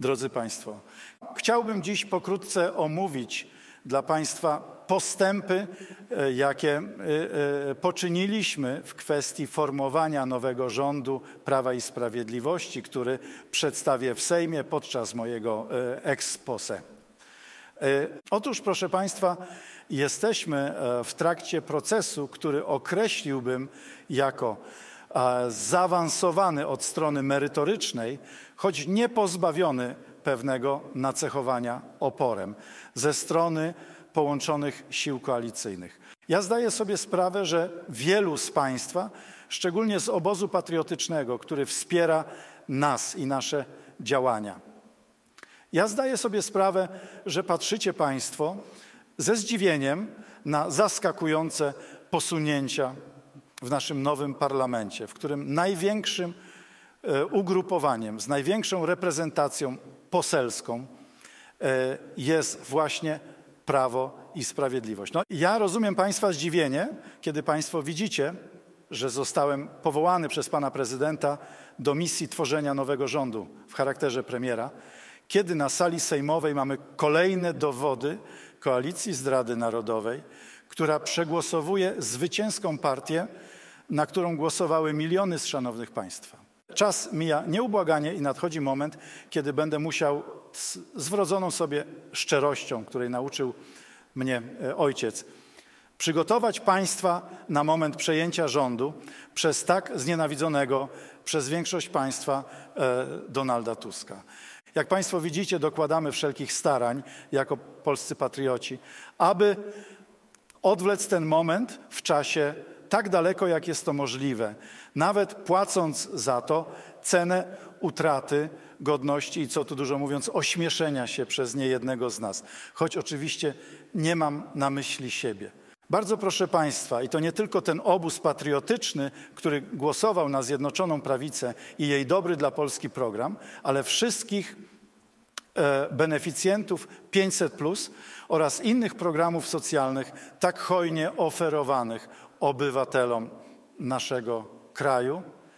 Drodzy Państwo, chciałbym dziś pokrótce omówić dla Państwa postępy, jakie poczyniliśmy w kwestii formowania nowego rządu Prawa i Sprawiedliwości, który przedstawię w Sejmie podczas mojego exposé. Otóż, proszę Państwa, jesteśmy w trakcie procesu, który określiłbym jako zaawansowany od strony merytorycznej, choć nie pozbawiony pewnego nacechowania oporem ze strony połączonych sił koalicyjnych. Ja zdaję sobie sprawę, że wielu z Państwa, szczególnie z obozu patriotycznego, który wspiera nas i nasze działania, ja zdaję sobie sprawę, że patrzycie Państwo ze zdziwieniem na zaskakujące posunięcia w naszym nowym parlamencie, w którym największym ugrupowaniem, z największą reprezentacją poselską jest właśnie Prawo i Sprawiedliwość. No, ja rozumiem Państwa zdziwienie, kiedy Państwo widzicie, że zostałem powołany przez Pana Prezydenta do misji tworzenia nowego rządu w charakterze premiera, kiedy na sali sejmowej mamy kolejne dowody koalicji zdrady narodowej, która przegłosowuje zwycięską partię, na którą głosowały miliony z szanownych Państwa. Czas mija nieubłaganie i nadchodzi moment, kiedy będę musiał z wrodzoną sobie szczerością, której nauczył mnie ojciec, przygotować Państwa na moment przejęcia rządu przez tak znienawidzonego przez większość Państwa Donalda Tuska. Jak Państwo widzicie, dokładamy wszelkich starań jako polscy patrioci, aby odwlec ten moment w czasie tak daleko, jak jest to możliwe, nawet płacąc za to cenę utraty godności i, co tu dużo mówiąc, ośmieszenia się przez niejednego z nas. Choć oczywiście nie mam na myśli siebie. Bardzo proszę Państwa, i to nie tylko ten obóz patriotyczny, który głosował na Zjednoczoną Prawicę i jej dobry dla Polski program, ale wszystkich beneficjentów 500+ oraz innych programów socjalnych tak hojnie oferowanych obywatelom naszego kraju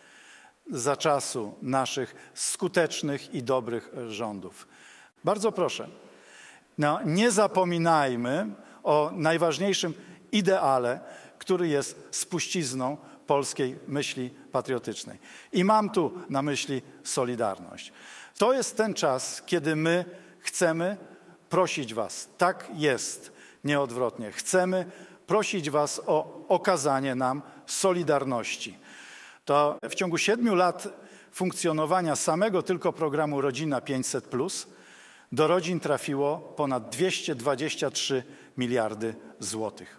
za czasu naszych skutecznych i dobrych rządów. Bardzo proszę, no, nie zapominajmy o najważniejszym ideale, który jest spuścizną polskiej myśli patriotycznej. I mam tu na myśli solidarność. To jest ten czas, kiedy my chcemy prosić Was, tak jest, nieodwrotnie, chcemy prosić Was o okazanie nam solidarności. To w ciągu 7 lat funkcjonowania samego tylko programu Rodzina 500+ do rodzin trafiło ponad 223 miliardy złotych.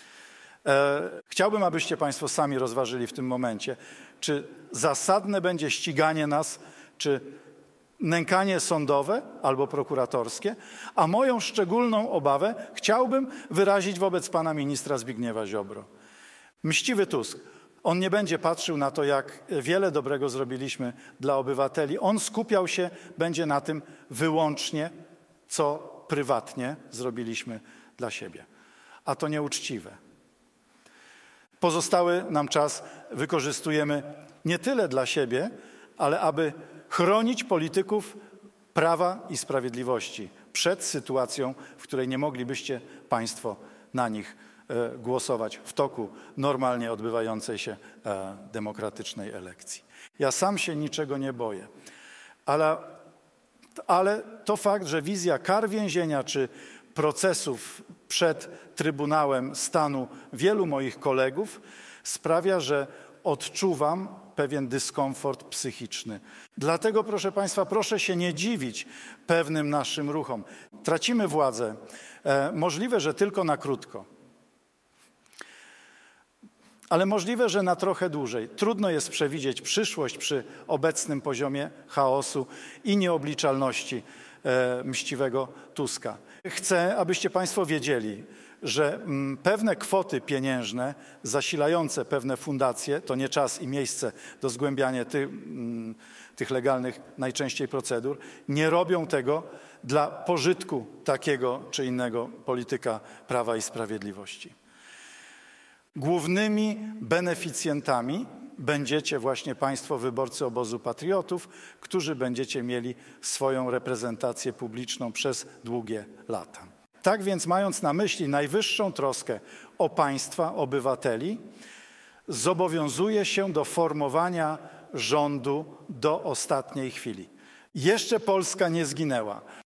Chciałbym, abyście Państwo sami rozważyli w tym momencie, czy zasadne będzie ściganie nas, czy nękanie sądowe albo prokuratorskie, a moją szczególną obawę chciałbym wyrazić wobec pana ministra Zbigniewa Ziobro. Mściwy Tusk, on nie będzie patrzył na to, jak wiele dobrego zrobiliśmy dla obywateli. On skupiał się będzie na tym wyłącznie, co prywatnie zrobiliśmy dla siebie. A to nieuczciwe. Pozostały nam czas wykorzystujemy nie tyle dla siebie, ale aby chronić polityków Prawa i Sprawiedliwości przed sytuacją, w której nie moglibyście Państwo na nich głosować w toku normalnie odbywającej się demokratycznej elekcji. Ja sam się niczego nie boję, ale to fakt, że wizja kar więzienia czy procesów przed Trybunałem Stanu wielu moich kolegów sprawia, że odczuwam pewien dyskomfort psychiczny. Dlatego, proszę Państwa, proszę się nie dziwić pewnym naszym ruchom. Tracimy władzę. Możliwe, że tylko na krótko. Ale możliwe, że na trochę dłużej. Trudno jest przewidzieć przyszłość przy obecnym poziomie chaosu i nieobliczalności mściwego Tuska. Chcę, abyście Państwo wiedzieli, że pewne kwoty pieniężne zasilające pewne fundacje, to nie czas i miejsce do zgłębiania tych legalnych najczęściej procedur, nie robią tego dla pożytku takiego czy innego polityka Prawa i Sprawiedliwości. Głównymi beneficjentami będziecie właśnie państwo, wyborcy obozu patriotów, którzy będziecie mieli swoją reprezentację publiczną przez długie lata. Tak więc, mając na myśli najwyższą troskę o państwa, obywateli, zobowiązuję się do formowania rządu do ostatniej chwili. Jeszcze Polska nie zginęła.